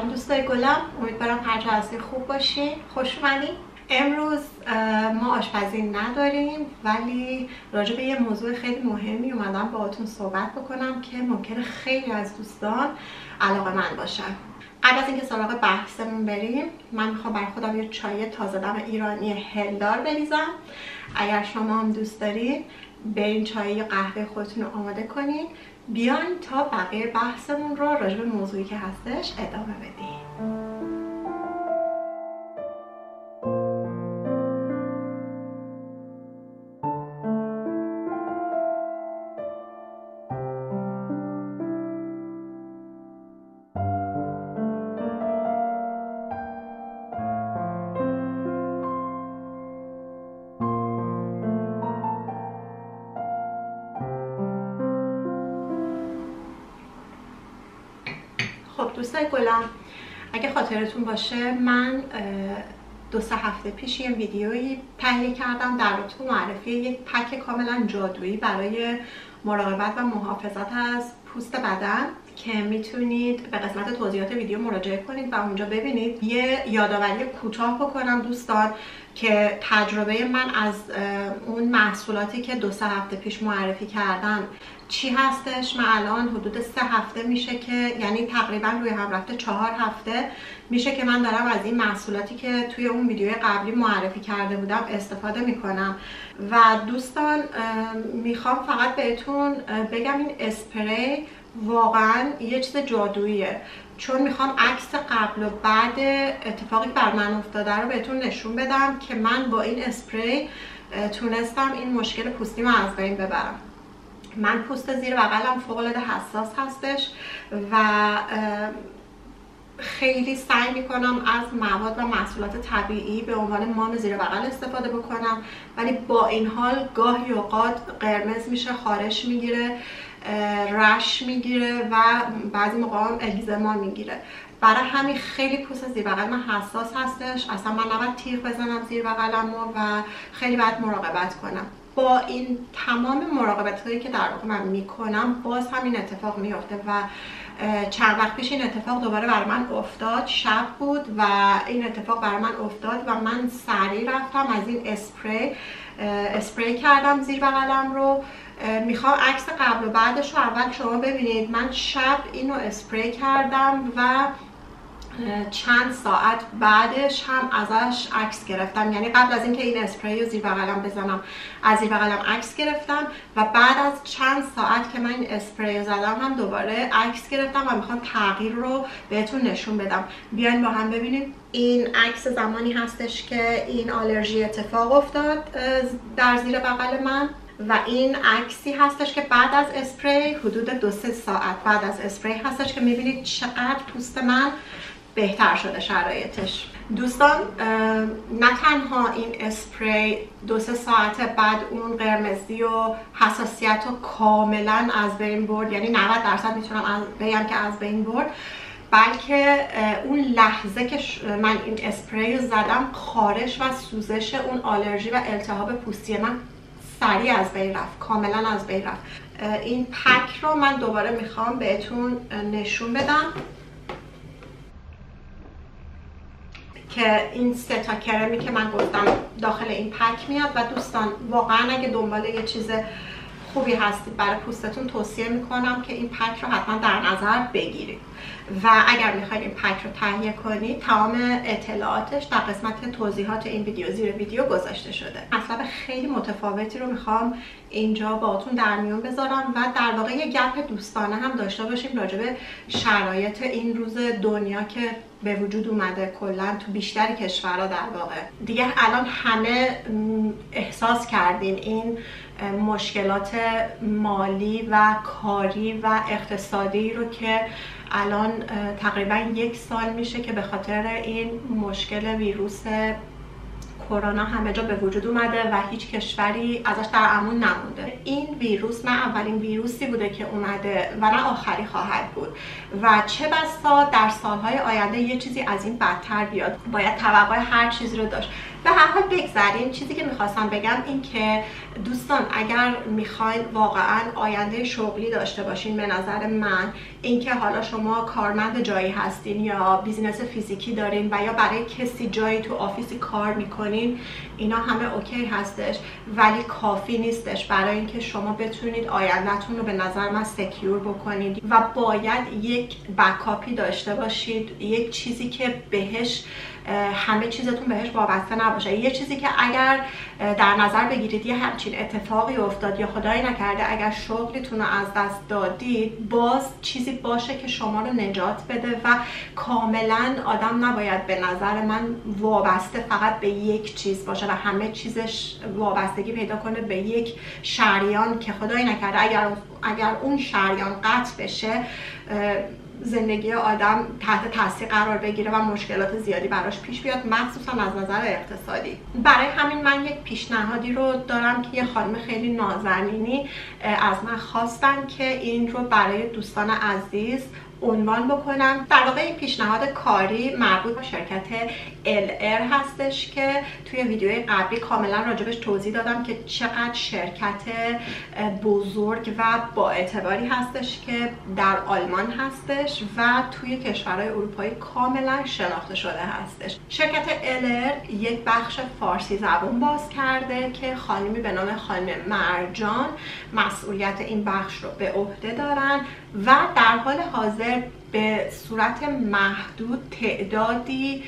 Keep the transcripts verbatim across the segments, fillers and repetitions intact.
سلام دوستای گلم، امیدوارم هر جا هستین خوب باشین. خوش اومدین. امروز ما آشپزی نداریم ولی راجع به یه موضوع خیلی مهمی اومدم باهاتون صحبت بکنم که ممکنه خیلی از دوستان علاقه‌مند باشن. قبل از اینکه سراغ بحثمون بریم، من میخوام برای خودم یه چای تازه دم ایرانی هلدار بریزم. اگر شما هم دوست دارین به این چای قهوه خودتون رو آماده کنین، بیاین تا بقیه بحثمون رو راجع به موضوعی که هستش ادامه بدیم. خب دوستای گلم، اگه خاطرتون باشه من دو سه هفته پیش یه ویدیویی تهیه کردم در رابطه معرفی یک پک کاملا جادویی برای مراقبت و محافظت از پوست بدن که میتونید به قسمت توضیحات ویدیو مراجعه کنید و اونجا ببینید. یه یادآوری کوتاه بکنم دوستان که تجربه من از اون محصولاتی که دو سه هفته پیش معرفی کردم چی هستش. من الان حدود سه هفته میشه که یعنی تقریبا روی هم رفته چهار هفته میشه که من دارم از این محصولاتی که توی اون ویدیو قبلی معرفی کرده بودم استفاده میکنم و دوستان میخوام فقط بهتون بگم این اسپری واقعا یه چیز جادوییه، چون میخوام عکس قبل و بعد اتفاقی بر من افتاده رو بهتون نشون بدم که من با این اسپری تونستم این مشکل پوستیمو از بین ببرم. من پوست زیر بغلم فوق‌العاده حساس هستش و خیلی سعی میکنم از مواد و محصولات طبیعی به عنوان مام زیر بغل استفاده بکنم، ولی با این حال گاهی اوقات قرمز میشه، خارش میگیره، رش میگیره و بعضی موقع هم اگزما میگیره. برای همین خیلی پوست زیر بغل من حساس هستش، اصلا من نباید تیغ بزنم زیر بغلمو و خیلی باید مراقبت کنم. با این تمام مراقبت هایی که در واقع من میکنم باز همین اتفاق میفته و چند وقت پیش این اتفاق دوباره برای من افتاد. شب بود و این اتفاق برای من افتاد و من سریع رفتم از این اسپری اسپری کردم زیر بغلم رو. میخوام عکس قبل و بعدش رو اول شما ببینید. من شب اینو اسپری کردم و چند ساعت بعدش هم ازش عکس گرفتم، یعنی قبل از اینکه این اسپری رو زیر بغلم بزنم از زیر بغلم عکس گرفتم و بعد از چند ساعت که من این اسپری رو زدم هم دوباره عکس گرفتم و میخوام تغییر رو بهتون نشون بدم. بیاین با هم ببینید. این عکس زمانی هستش که این آلرژی اتفاق افتاد در زیر بغل من و این عکسی هستش که بعد از اسپری حدود دو سه ساعت بعد از اسپری هستش که میبینید چقدر پوست من بهتر شده شرایطش. دوستان نه تنها این اسپری دو سه ساعت بعد اون قرمزی و حساسیت رو کاملا از بین برد، یعنی نود درصد میتونم بگم که از بین برد، بلکه اون لحظه که من این اسپری رو زدم خارش و سوزش اون آلرژی و التهاب پوستی من سریع از بین رفت، کاملا از بین رفت. این پک رو من دوباره میخوام بهتون نشون بدم که این سه تا کرمی که من گفتم داخل این پک میاد و دوستان واقعا اگه دنبال یه چیز خوبی هستید برای پوستتون توصیه میکنم که این پک رو حتما در نظر بگیرید و اگر میخواید این پک رو تهیه کنید تمام اطلاعاتش در قسمت توضیحات این ویدیو زیر ویدیو گذاشته شده. مطلب خیلی متفاوتی رو میخوام اینجا باهاتون در میون بذارم و در واقع یه گپ دوستانه هم داشته باشیم راجع به شرایط این روز دنیا که به وجود اومده کلا تو بیشتر کشورها. در واقع دیگه الان همه احساس کردین این مشکلات مالی و کاری و اقتصادی رو که الان تقریبا یک سال میشه که به خاطر این مشکل ویروس کرونا همه جا به وجود اومده و هیچ کشوری ازش در امان نمونده. این ویروس نه اولین ویروسی بوده که اومده و نه آخری خواهد بود و چه بسا در سالهای آینده یه چیزی از این بدتر بیاد. باید توقع هر چیزی رو داشت. به هر حال بگذاریم. چیزی که میخواستم بگم این که دوستان اگر میخواین واقعا آینده شغلی داشته باشین، به نظر من اینکه حالا شما کارمند جایی هستین یا بیزینس فیزیکی دارین و یا برای کسی جایی تو آفیسی کار میکنین، اینا همه اوکی هستش، ولی کافی نیستش برای اینکه شما بتونید آیندهتون رو به نظر من سکیور بکنید و باید یک بکاپی داشته باشید، یک چیزی که بهش همه چیزتون بهش وابسته نباشه. یه چیزی که اگر در نظر بگیرید یه همچین اتفاقی افتاد یا خدایی نکرده اگر شغلتون رو از دست دادید، باز چیزی باشه که شما رو نجات بده و کاملا آدم نباید به نظر من وابسته فقط به یک چیز باشه و همه چیزش وابستگی پیدا کنه به یک شریان که خدایی نکرده اگر اگر اون شریان قطع بشه زندگی آدم تحت تاثیر قرار بگیره و مشکلات زیادی براش پیش بیاد، مخصوصا از نظر اقتصادی. برای همین من یک پیشنهادی رو دارم که یه خانم خیلی نازنینی از من خواستن که این رو برای دوستان عزیز عنوان بکنم. در واقع این پیشنهاد کاری مربوط به شرکت ال ار هستش که توی ویدیوی قبلی کاملا راجبش توضیح دادم که چقدر شرکت بزرگ و با اعتباری هستش که در آلمان هستش و توی کشورهای اروپایی کاملا شناخته شده هستش. شرکت ال ار یک بخش فارسی زبان باز کرده که خانمی به نام خانم مرجان مسئولیت این بخش رو به عهده دارن و در حال حاضر به صورت محدود تعدادی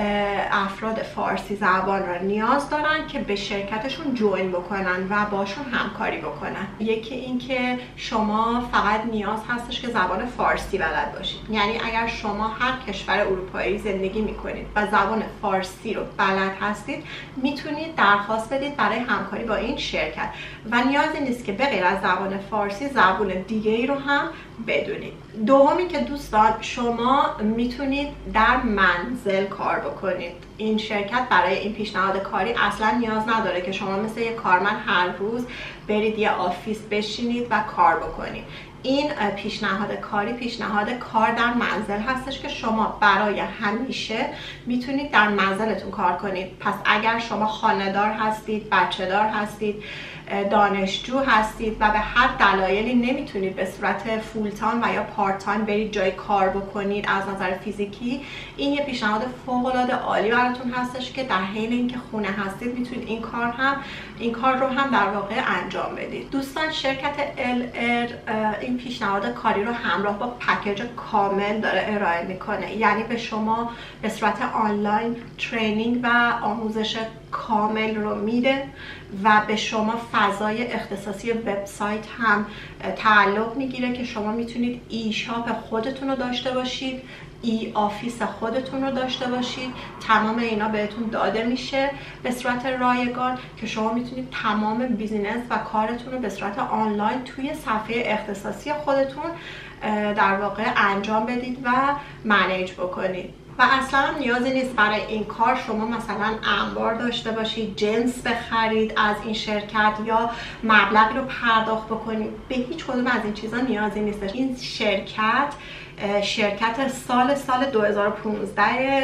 افراد فارسی زبان را نیاز دارن که به شرکتشون جوین بکنن و باشون همکاری بکنن. یکی این که شما فقط نیاز هستش که زبان فارسی بلد باشید، یعنی اگر شما هر کشور اروپایی زندگی میکنید و زبان فارسی رو بلد هستید میتونید درخواست بدید برای همکاری با این شرکت و نیازی نیست که به غیر از زبان فارسی زبان دیگه ای رو هم بدونید. دومی که دوستان شما میتونید در منزل کار بکنید. این شرکت برای این پیشنهاد کاری اصلا نیاز نداره که شما مثل یک کارمند هر روز برید یه آفیس بشینید و کار بکنید. این پیشنهاد کاری پیشنهاد کار در منزل هستش که شما برای همیشه میتونید در منزلتون کار کنید. پس اگر شما خانه‌دار هستید، بچه دار هستید، دانشجو هستید و به هر دلایلی نمیتونید به صورت فول تایم و یا پارت تایم برید جای کار بکنید از نظر فیزیکی، این یه پیشنهاد فوق العاده عالی براتون هستش که در حین اینکه خونه هستید میتونید این کار هم این کار رو هم در واقع انجام بدید. دوستان شرکت ال ار این پیشنهاد کاری رو همراه با پکیج کامل داره ارائه میکنه، یعنی به شما به صورت آنلاین ترینینگ و آموزش کامل رو میده و به شما فضای اختصاصی وبسایت هم تعلق میگیره که شما میتونید ای شاپ خودتون رو داشته باشید، ای آفیس خودتون رو داشته باشید. تمام اینا بهتون داده میشه به صورت رایگان که شما میتونید تمام بیزینس و کارتون رو به صورت آنلاین توی صفحه اختصاصی خودتون در واقع انجام بدید و منیج بکنید و اصلا نیازی نیست برای این کار شما مثلا انبار داشته باشید، جنس بخرید از این شرکت یا مبلغی رو پرداخت بکنید. به هیچ کدوم از این چیزا نیازی نیست. این شرکت شرکت سال سال دو هزار و پانزده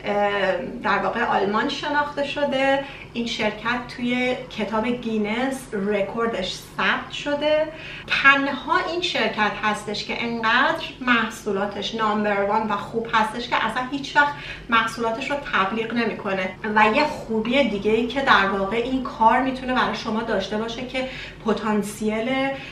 در واقع آلمان شناخته شده. این شرکت توی کتاب گینس رکوردش ثبت شده. تنها این شرکت هستش که انقدر محصولاتش نامبر وان و خوب هستش که اصلا هیچ وقت محصولاتش رو تبلیغ نمیکنه. و یه خوبی دیگه ای که در واقع این کار میتونه برای شما داشته باشه که پتانسیل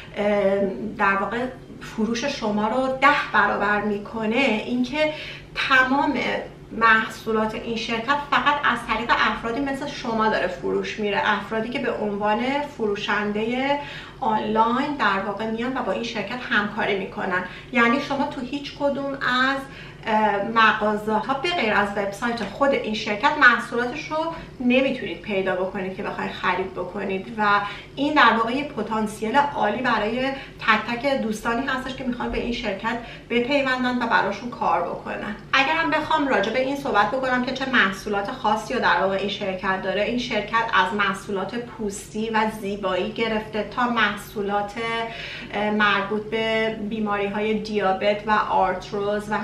در واقع فروش شما رو ده برابر میکنه، اینکه تمام محصولات این شرکت فقط از طریق افرادی مثل شما داره فروش میره، افرادی که به عنوان فروشنده آنلاین در واقع میان و با این شرکت همکاری میکنن. یعنی شما تو هیچ کدوم از مغازه ها به غیر از وبسایت خود این شرکت محصولاتش رو نمیتونید پیدا بکنید که بخواید خرید بکنید و این در واقع یه پتانسیل عالی برای تک تک دوستانی هستش که میخوان به این شرکت بپیوندن و براشون کار بکنن. اگر هم بخوام راجع به این صحبت بکنم که چه محصولات خاصی رو در واقع این شرکت داره، این شرکت از محصولات پوستی و زیبایی گرفته تا محصولات مربوط به بیماری های دیابت و آرتروز و همچنین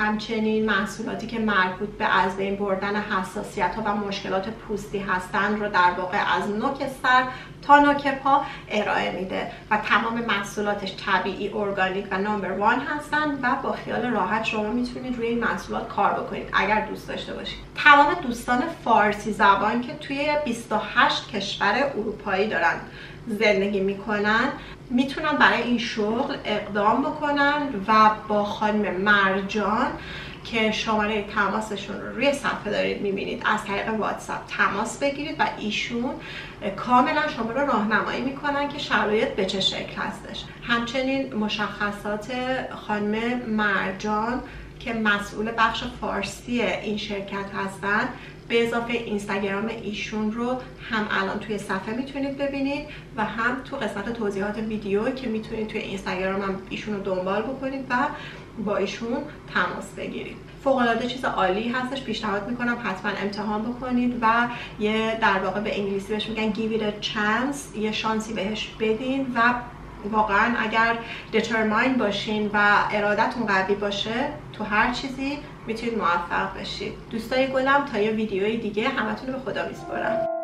همچنین محصولاتی که مربوط به از بین بردن حساسیت ها و مشکلات پوستی هستند رو در واقع از نوک سر تا نوک پا ارائه میده و تمام محصولاتش طبیعی، ارگانیک و نمبر وان هستند و با خیال راحت شما میتونید روی این محصولات کار بکنید اگر دوست داشته باشید. تمام دوستان فارسی زبان که توی بیست و هشت کشور اروپایی دارن زندگی میکنن میتونن برای این شغل اقدام بکنن و با خانم مرجان که شماره تماسشون رو روی صفحه دارید میبینید از طریق واتساپ تماس بگیرید و ایشون کاملا شما رو راهنمایی میکنن که شرایط به چه شکل هستش. همچنین مشخصات خانم مرجان که مسئول بخش فارسی این شرکت هستن به اضافه اینستاگرام ایشون رو هم الان توی صفحه میتونید ببینید و هم تو قسمت توضیحات ویدیو که میتونید توی اینستاگرام هم ایشون رو دنبال بکنید و با ایشون تماس بگیرید. فوق‌العاده چیز عالی هستش، پیشنهاد میکنم حتما امتحان بکنید و یه در واقع به انگلیسی بهش میگن give it a chance، یه شانسی بهش بدین و واقعا اگر determined باشین و ارادتون قوی باشه تو هر چیزی میتونید موفق بشید. دوستای گلم تا یه ویدیوی دیگه همتون رو به خدا میسپارم.